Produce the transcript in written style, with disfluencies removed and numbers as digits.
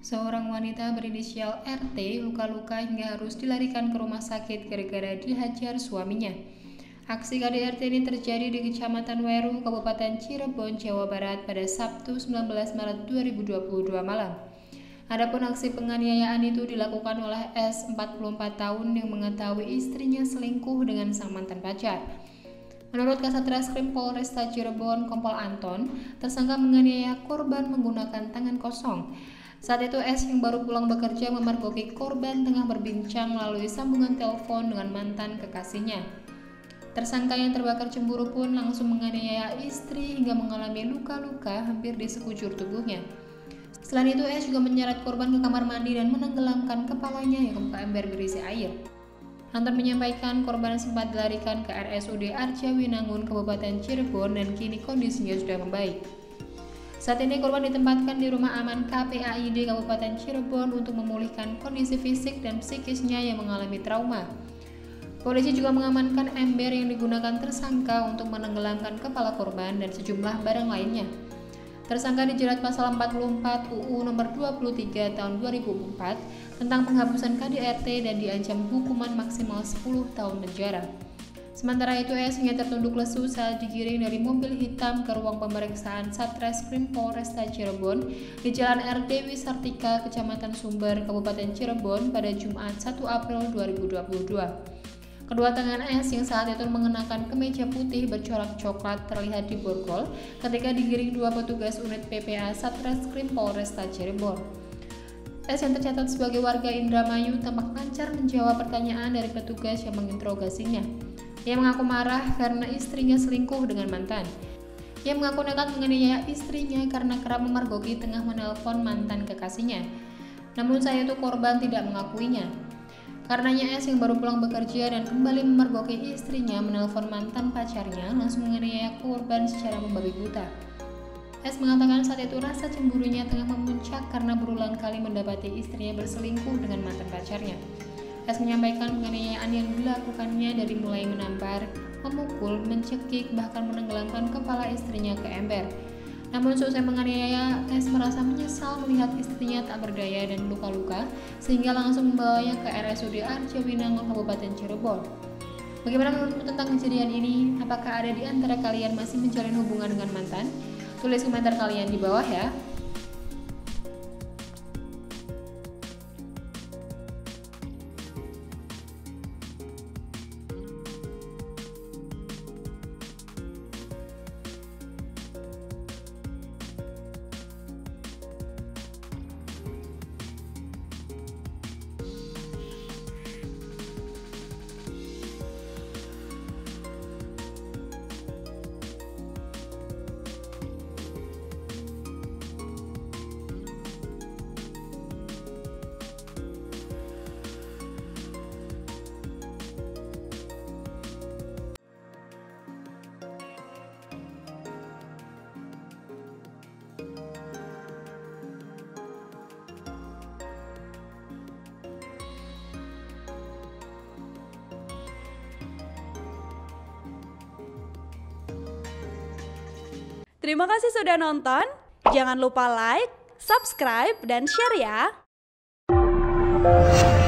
Seorang wanita berinisial RT luka-luka hingga harus dilarikan ke rumah sakit gara-gara dihajar suaminya. Aksi KDRT ini terjadi di Kecamatan Weru, Kabupaten Cirebon, Jawa Barat pada Sabtu 19 Maret 2022 malam. Adapun aksi penganiayaan itu dilakukan oleh S, 44 tahun yang mengetahui istrinya selingkuh dengan sang mantan pacar. Menurut Kasat Reskrim Polresta Cirebon, Kompol Anton, tersangka menganiaya korban menggunakan tangan kosong. Saat itu S yang baru pulang bekerja memergoki korban tengah berbincang melalui sambungan telepon dengan mantan kekasihnya. Tersangka yang terbakar cemburu pun langsung menganiaya istri hingga mengalami luka-luka hampir di sekujur tubuhnya. Selain itu, S juga menyeret korban ke kamar mandi dan menenggelamkan kepalanya yang ke ember berisi air. Anton menyampaikan korban sempat dilarikan ke RSUD Arjawinangun, Kabupaten Cirebon dan kini kondisinya sudah membaik. Saat ini korban ditempatkan di Rumah Aman KPAID Kabupaten Cirebon untuk memulihkan kondisi fisik dan psikisnya yang mengalami trauma. Polisi juga mengamankan ember yang digunakan tersangka untuk menenggelamkan kepala korban dan sejumlah barang lainnya. Tersangka dijerat pasal 44 UU nomor 23 tahun 2004 tentang penghapusan KDRT dan diancam hukuman maksimal 10 tahun penjara. Sementara itu, S hanya tertunduk lesu saat digiring dari mobil hitam ke ruang pemeriksaan Satreskrim Polresta Cirebon di Jalan RD Wisartika, Kecamatan Sumber, Kabupaten Cirebon pada Jumat 1 April 2022. Kedua tangan S yang saat itu mengenakan kemeja putih bercorak coklat terlihat di borgol ketika digiring dua petugas unit PPA Satreskrim Polresta Cirebon. S yang tercatat sebagai warga Indramayu tampak lancar menjawab pertanyaan dari petugas yang menginterogasinya. Ia mengaku marah karena istrinya selingkuh dengan mantan. Ia mengaku nekat menganiaya istrinya karena kerap memergoki tengah menelpon mantan kekasihnya. Namun saat itu korban tidak mengakuinya. Karenanya S yang baru pulang bekerja dan kembali memergoki istrinya menelpon mantan pacarnya langsung menganiaya korban secara membabi buta. S mengatakan saat itu rasa cemburunya tengah memuncak karena berulang kali mendapati istrinya berselingkuh dengan mantan pacarnya. S menyampaikan penganiayaan yang dilakukannya dari mulai menampar, memukul, mencekik, bahkan menenggelamkan kepala istrinya ke ember. Namun seusai menganiaya, S merasa menyesal melihat istrinya tak berdaya dan luka-luka sehingga langsung membawanya ke RSUD Arjawinangun, Kabupaten Cirebon. Bagaimana menurutmu tentang kejadian ini? Apakah ada di antara kalian masih menjalin hubungan dengan mantan? Tulis komentar kalian di bawah ya. Terima kasih sudah nonton. Jangan lupa like, subscribe, dan share ya.